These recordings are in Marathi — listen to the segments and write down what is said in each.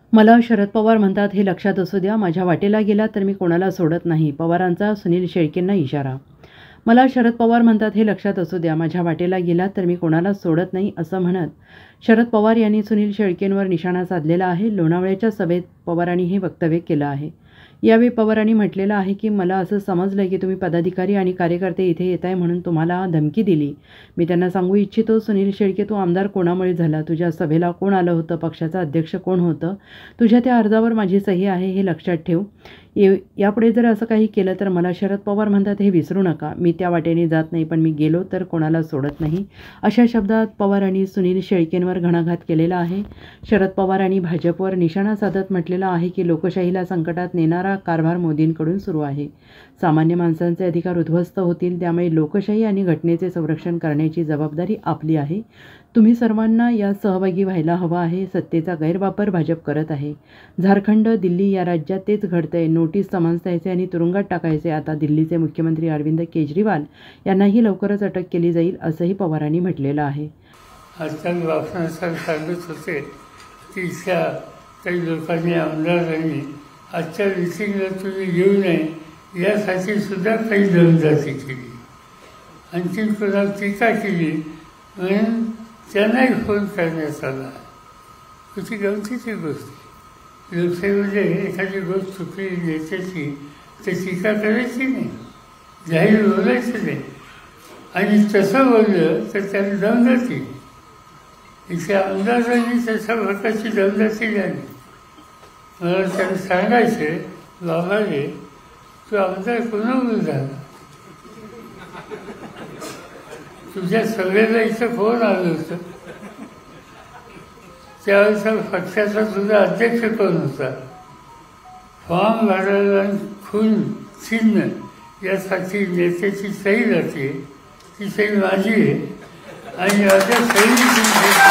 मला शरद पवार म्हणतात हे लक्षात असू द्या, माझ्या वाटेला गेला तर मी कोणाला सोडत नाही. पवारांचा सुनील शेळकेंना इशारा. मला शरद पवार म्हणतात हे लक्षात असू द्या, माझ्या वाटेला गेला तर मी कोणाला सोडत नाही असं म्हणत शरद पवार यांनी सुनील शेळकेंवर निशाणा साधलेला आहे. लोणावळ्याच्या सभेत पवारांनी हे वक्तव्य केलं आहे. यावेळी पवारांनी म्हटलेलं आहे की मला असं समजलं की तुम्ही पदाधिकारी आणि कार्यकर्ते इथे येत आहे म्हणून तुम्हाला धमकी दिली. मी त्यांना सांगू इच्छितो, सुनील शेळके, तू आमदार कोणामुळे झाला? तुझ्या सभेला कोण आलं होतं? पक्षाचा अध्यक्ष कोण होतं? तुझ्या त्या अर्जावर माझी सही आहे, हे लक्षात ठेव. यापुढे जर असं काही केलं तर मला शरद पवार म्हणतात हे विसरू नका. मी त्या वाटेने जात नाही, पण मी गेलो तर कोणाला सोडत नाही. अशा शब्दात पवारांनी सुनील शेळकेंवर घणाघात केलेला आहे. शरद पवार आणि भाजपवर निशाणा साधत म्हटलेलं आहे की लोकशाहीला संकटात नेणारा कारभार मोदींकडून सुरू आहे. सामान्य माणसांचे अधिकार उद्ध्वस्त होतील, त्यामुळे लोकशाही आणि घटनेचे संरक्षण करण्याची जबाबदारी आपली आहे. तुम्ही सर्वांना यात सहभागी व्हायला हवं आहे. सत्तेचा गैरवापर भाजप करत आहे. झारखंड, दिल्ली या राज्यात तेच घडतंय. नोटीस समन्स द्यायचे आणि तुरुंगात टाकायचे. आता दिल्लीचे मुख्यमंत्री अरविंद केजरीवाल यांनाही लवकरच अटक केली जाईल असंही पवारांनी म्हटलेलं आहे. आजकाल बापसाहेब सांगत होते की इथल्या काही लोकांनी, आमदारांनी आजच्या मिटिंगला तुम्ही येऊ नये यासाठी सुद्धा काही दमदाटी केली. आणखी कोणा टीका केली म्हणून त्यांनाही फोन करण्यात आला. कुठे गमतीची गोष्ट. लोकशाहीमध्ये एखादी गोष्ट चुकली नेत्याची तर टीका करायची नाही, जाहीर बोलायचं नाही. आणि तसं बोललं तर त्याला दमदाटी. इथे आमदारांनी तशा प्रकारची दमदाटी झाली. मला त्याला सांगायचे, बाबा रे, तू आमदार कोणामुळे झाला? तुझ्या सगळ्याला इथं फोन आलं होतं. त्यावेळेस पक्षाचा तुझा अध्यक्ष कोण होता? फॉर्म भरायला खून चिन्ह यासाठी नेत्याची सही जाते, ती सही माझी आहे. आणि माझ्या सही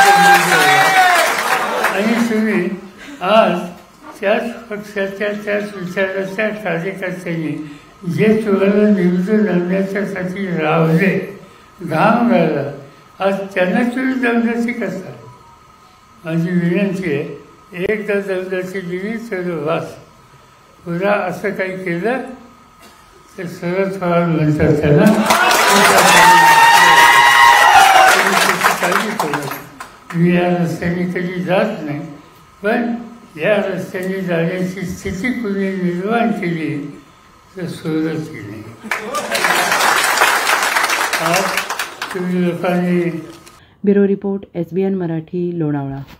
आणि तुम्ही आज त्याच पक्षाच्या, त्याच विचाराच्या कार्यकर्त्यांनी जे तुम्हाला निवडून आणण्याच्यासाठी रावले, घाम राहिला, आज त्यांना तुम्ही दमदाटी करता. माझी विनंती आहे, एकदा दमदाटी दिली तर वास. पुन्हा असं काही केलं तर शरद पवार म्हणतात त्याला काळजी करू. मी या रस्त्याने कधी जात नाही, पण या रस्त्याने जाण्याची स्थिती कुणी निर्माण केली तर सोडत नाही. आज तुम्ही लोकांनी. Bureau report, SBN Marathi, Lonavala.